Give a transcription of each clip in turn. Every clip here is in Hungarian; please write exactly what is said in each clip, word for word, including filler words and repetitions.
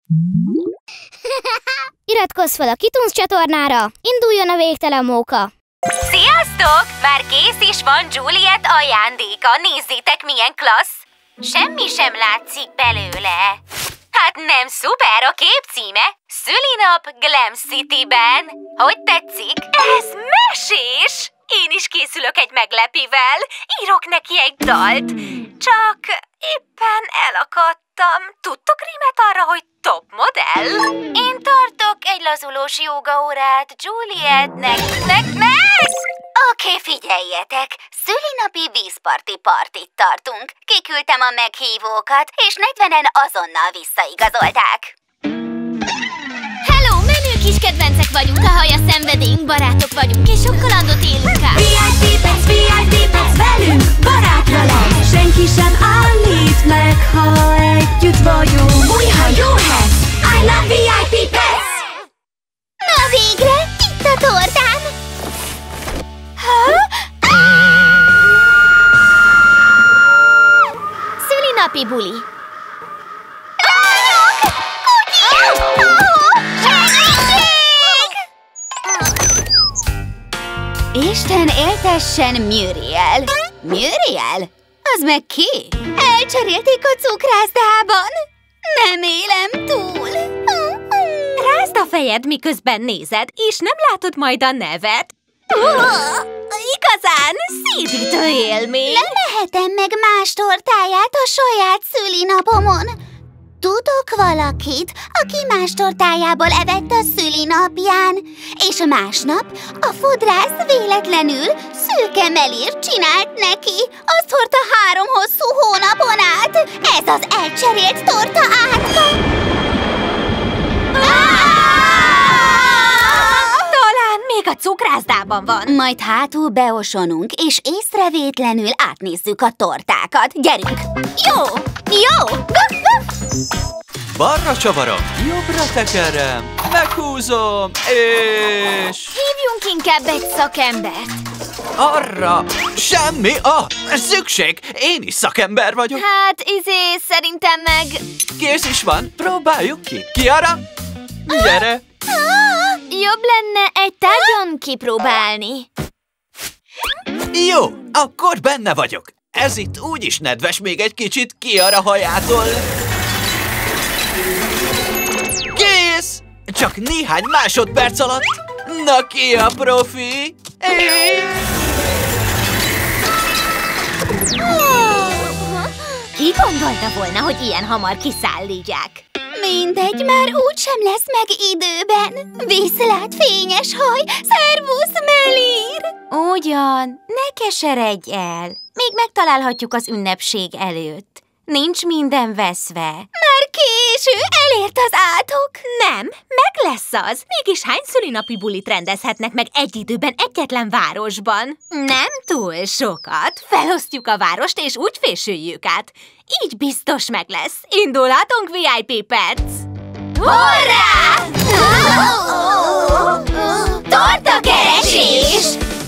Iratkozz fel a Kitunes csatornára, induljon a végtelen móka! Sziasztok! Már kész is van Juliet ajándéka, nézzétek milyen klassz! Semmi sem látszik belőle. Hát nem szuper a kép címe? Szülinap Glam Cityben. Hogy tetszik? Ez mesés! Én is készülök egy meglepivel. Írok neki egy dalt. Csak éppen elakadtam. Tudtok rímet arra, hogy top modell? Én tartok egy lazulós jógaórát Julietnek. Nek, nek! Oké, figyeljetek! Szülinapi vízparti partit tartunk. Kiküldtem a meghívókat, és negyvenen azonnal visszaigazolták. Hello, menő kis kedvencek vagyunk, a haja szenvedélyünk, barátok vagyunk, és sok kalandot élünk át. vé i pé Pets, vé i pé Pets velünk, barátra lesz. Senki sem állít meg, ha együtt vagyunk. Új, ha jó hez, I love vé i pé Pets! Na végre, itt a tortám! Szülinapi buli. Lányok! Kutyák! Segítség! Isten éltessen Muriel. Muriel? Az meg ki? Elcserélték a cukrászdában. Nem élem túl. Rázd a fejed, miközben nézed, és nem látod majd a nevet. Uh, igazán szédítő élmény. Nem lehetem meg más tortáját a saját szülinapomon. Tudok valakit, aki más tortájából evett a szülinapján, és másnap a fodrász véletlenül szőke melírt csinált neki. Azt hordta három hosszú hónapon át. Ez az elcserélt torta átka. Talán még a cukrászdában van. Majd hátul beosonunk, és észrevétlenül átnézzük a tortákat. Gyerünk! Jó! Jó! Balra csavarom, jobbra tekerem, meghúzom, és... Hívjunk inkább egy szakembert. Arra semmi a szükség, én is szakember vagyok. Hát, izé, szerintem meg... Kész is van, próbáljuk ki. Kiara, gyere! Jobb lenne egy tárgyon kipróbálni. Jó, akkor benne vagyok. Ez itt úgyis nedves még egy kicsit Kiara hajától. Kész! Csak néhány másodperc alatt. Na ki a profi? Ki gondolta volna, hogy ilyen hamar kiszállítják? Mindegy, már úgysem lesz meg időben. Viszlát, fényes haj, szervusz, Melír! Ugyan, ne keseredj el. Még megtalálhatjuk az ünnepség előtt. Nincs minden veszve. Már késő, elért az átok. Nem, meg lesz az. Mégis hány szülinapi bulit rendezhetnek meg egy időben egyetlen városban? Nem túl sokat. Felosztjuk a várost, és úgy fésüljük át. Így biztos meg lesz. Indulhatunk, vé i pé Pets! Hurrá! Tortakeresés!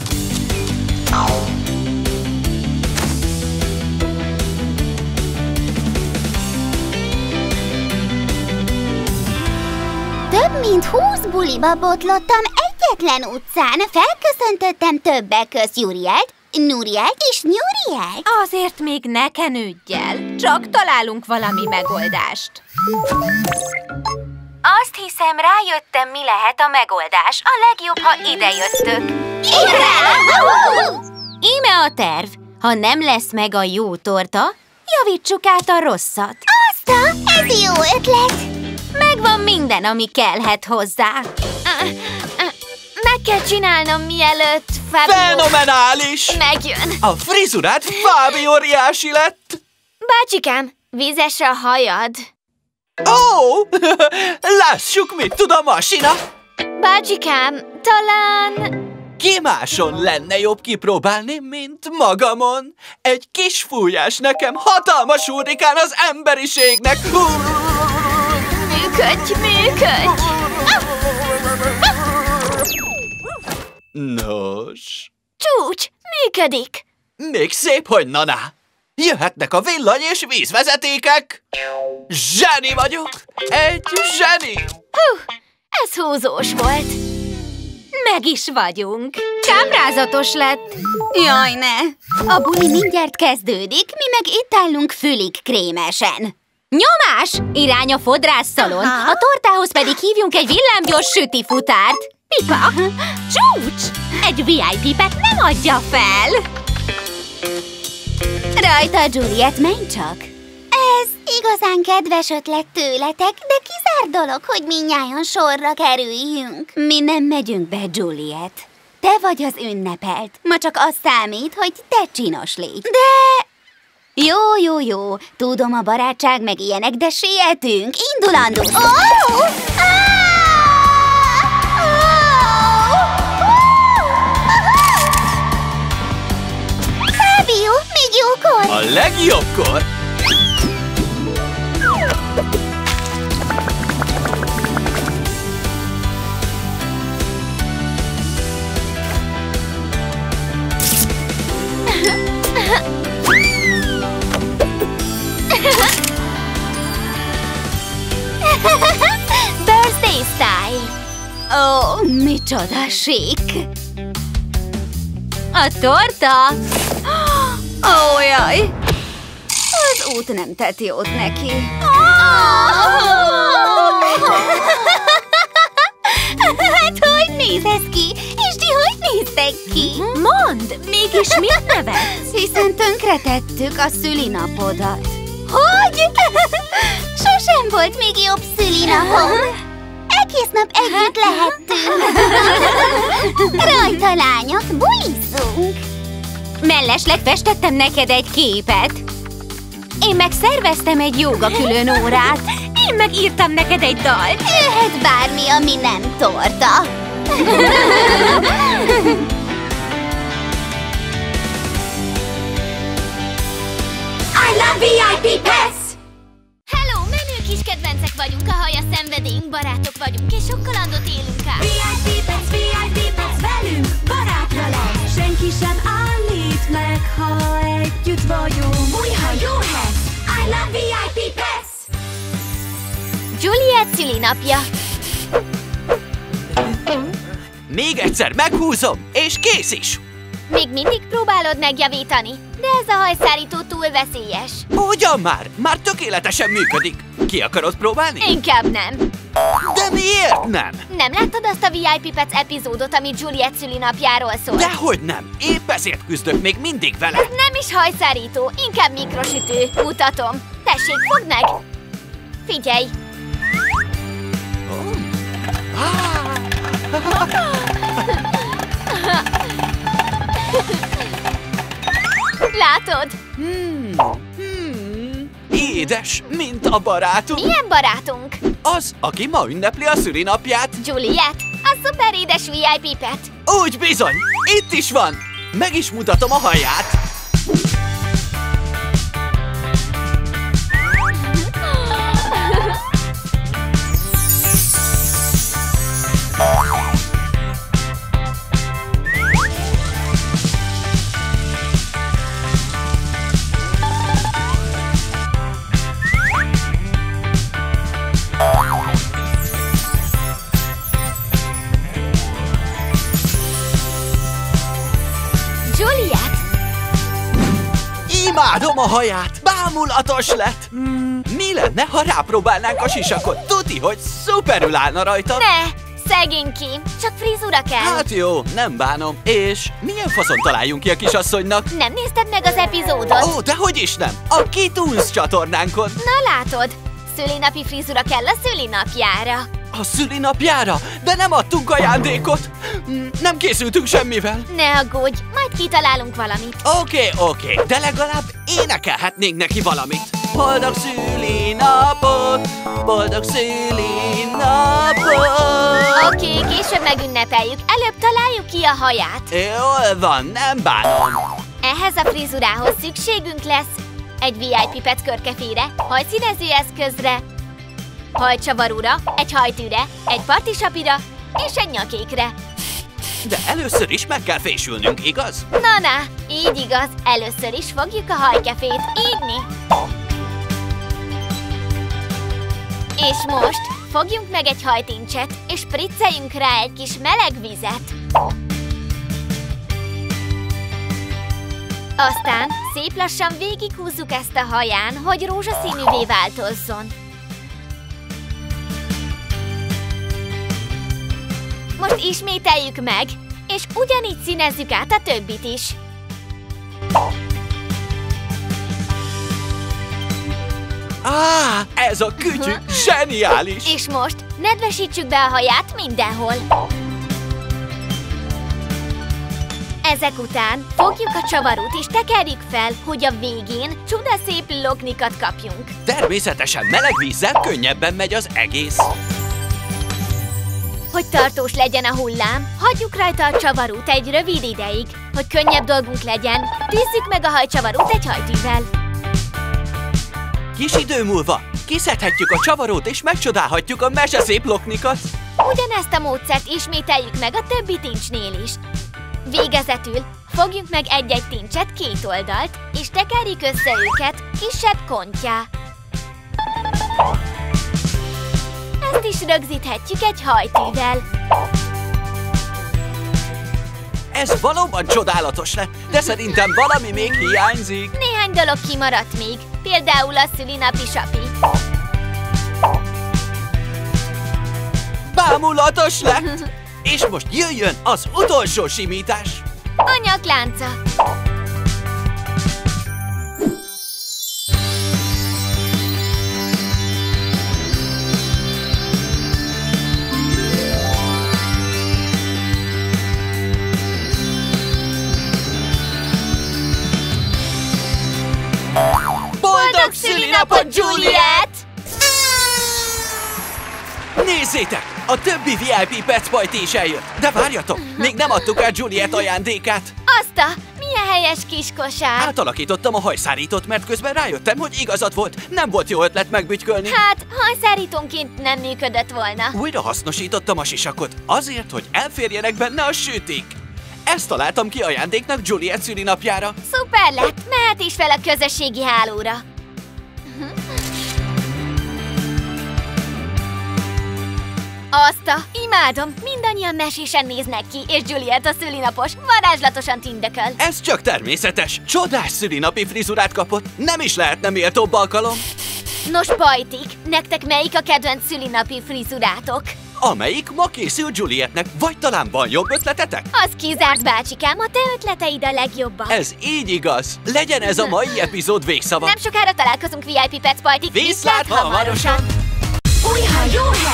Több mint húsz buliba botlottam egyetlen utcán. Felköszöntöttem többek közt Jurielt, Nurielt és Nyurielt. Azért még ne kenődj el. Csak találunk valami megoldást. Azt hiszem, rájöttem, mi lehet a megoldás. A legjobb, ha idejöttök. Íme a terv. Ha nem lesz meg a jó torta, javítsuk át a rosszat. Azta, ez jó ötlet. Megvan minden, ami kellhet hozzá. Meg kell csinálnom, mielőtt Fábio Fenomenális! megjön. A frizurád Fábio óriási lett! Bácsikám, vízes a hajad. Ó, oh, lássuk, mit tud a masina! Bácsikám, talán... Ki máson lenne jobb kipróbálni, mint magamon? Egy kis fújás nekem hatalmas hurrikán az emberiségnek! Működj, működj! Nos... Csúcs, működik! Még szép, hogy naná! Jöhetnek a villany és vízvezetékek! Zseni vagyok! Egy zseni! Hú, ez húzós volt. Meg is vagyunk. Káprázatos lett. Jaj, ne! A buli mindjárt kezdődik, mi meg itt állunk fülig krémesen. Nyomás! Irány a fodrászszalon. Aha. A tortához pedig hívjunk egy villámgyors sütifutárt. Pipa! Csúcs! Egy vé i pé-pet nem adja fel! Rajta, Juliet, menj csak! Ez igazán kedves ötlet tőletek, de kizárt dolog, hogy mindnyájan sorra kerüljünk. Mi nem megyünk be, Juliet. Te vagy az ünnepelt. Ma csak az számít, hogy te csinos légy. De... Jó, jó, jó. Tudom, a barátság meg ilyenek, de sietünk. Indulandó. Oh! Ah! Fábio, még jókor? A legjobbkor! Birthday style! Ó, oh, micsoda sík! A torta! Ó, oh, jaj! Az út nem tett jót neki. Hát hogy néz ez ki? És ti hogy néztek ki? Mondd, mégis mit nevetsz? Hiszen tönkretettük a szülinapodat. Hogy? Sosem volt még jobb szülinapom. Egész nap együtt lehettünk. Rajta, lányok, bulizzunk. Mellesleg festettem neked egy képet. Én meg szerveztem egy jóga külön órát. Én meg írtam neked egy dalt. Jöhet bármi, ami nem torta. I love vé i pé Pass! Hello, menő kis kedvencek vagyunk, a haja szenvedélyünk, barátok vagyunk, és sok kalandot élünk át. vé i pé Pass, vé i pé Pass, velünk barát veled. Senki sem állít meg, ha együtt vagyunk. Új, ha jó hetsz, I love vé i pé Pass! Juliet szülinapja. Még egyszer meghúzom, és kész is! Még mindig próbálod megjavítani, de ez a hajszárító túl veszélyes. Ugyan már, már tökéletesen működik. Ki akarod próbálni? Inkább nem. De miért nem? Nem láttad azt a vé i pé Pets epizódot, ami Juliet szülinapjáról szól? Dehogy nem, épp ezért küzdök még mindig vele. Nem is hajszárító, inkább mikrosütő. Mutatom. Tessék, fogd meg! Figyelj! Látod? Hmm. Hmm. Édes, mint a barátunk. Milyen barátunk? Az, aki ma ünnepli a szülinapját. Juliet, a szuper édes vé i pé Pet. Úgy bizony, itt is van. Meg is mutatom a haját. Imádom a haját, bámulatos lett! Mm, mi lenne, ha rápróbálnánk a sisakot? Tuti, hogy szuperül állna rajta! Ne, szegénykém, csak frizura kell. Hát jó, nem bánom. És milyen faszon találjunk ki a kisasszonynak? Nem nézted meg az epizódot? Ó, dehogy is nem! A Kitoons csatornánkon! Na látod, szülinapi frizura kell a szülinapjára. A szülinapjára? De nem adtunk ajándékot! Mm, Nem készültünk semmivel! Ne aggódj, majd kitalálunk valamit. Oké, oké, de legalább énekelhetnénk neki valamit. Boldog szülinapot, boldog szülinapot. Oké, később megünnepeljük, előbb találjuk ki a haját. Jól van, nem bánom. Ehhez a frizurához szükségünk lesz egy vé i pé Pet körkefére, hajszínező eszközre, hajcsavarúra, egy hajtűre, egy partisapira és egy nyakékre. De először is meg kell fésülnünk, igaz? Na-na, így igaz. Először is fogjuk a hajkefét írni. És most fogjunk meg egy hajtincset, és spricceljünk rá egy kis meleg vizet. Aztán szép lassan végighúzzuk ezt a haján, hogy rózsaszínűvé változzon. Most ismételjük meg, és ugyanígy színezzük át a többit is. Á, ez a kütyű zseniális! És most nedvesítsük be a haját mindenhol. Ezek után fogjuk a csavarút és tekerjük fel, hogy a végén csodaszép loknikat kapjunk. Természetesen meleg vízzel könnyebben megy az egész. Hogy tartós legyen a hullám, hagyjuk rajta a csavarút egy rövid ideig. Hogy könnyebb dolgunk legyen, tűzzük meg a hajcsavarút egy hajtűvel. Kis idő múlva kiszedhetjük a csavarót és megcsodálhatjuk a meseszép loknikat. Ugyanezt a módszert ismételjük meg a többi tincsnél is. Végezetül fogjunk meg egy-egy tincset két oldalt, és tekerjük össze őket kisebb konttyá. Ezt is rögzíthetjük egy hajtűvel. Ez valóban csodálatos lett, de szerintem valami még hiányzik. Néhány dolog kimaradt még, például a szülinapi sapi. Bámulatos lett! És most jöjjön az utolsó simítás! A nyaklánca. Boldog szülinapot, Juliet! Nézzétek! A többi vé i pé Petspajti is eljött! De várjatok! Még nem adtuk el Juliet ajándékát! Azt a, milyen helyes kis kosár! Átalakítottam a hajszárítót, mert közben rájöttem, hogy igazad volt. Nem volt jó ötlet megbütykölni. Hát, hajszárítónként nem működött volna. Újra hasznosítottam a sisakot, azért, hogy elférjenek benne a sütik. Ezt találtam ki ajándéknak Juliet szülinapjára. Szuper lett, mehet is fel a közösségi hálóra. Azt a, imádom, mindannyian mesésen néznek ki, és Juliet a szülinapos varázslatosan tündököl. Ez csak természetes. Csodás szülinapi frizurát kapott. Nem is lehetne méltóbb alkalom. Nos, pajtik, nektek melyik a kedvenc szülinapi frizurátok? Amelyik ma készül Julietnek, vagy talán van jobb ötletetek? Az kizárt, bácsikám, a te ötleteid a legjobbak. Ez így igaz. Legyen ez a mai epizód végszava. Nem sokára találkozunk vé i pé Petspajtik. Viszlát hamarosan! Új hajó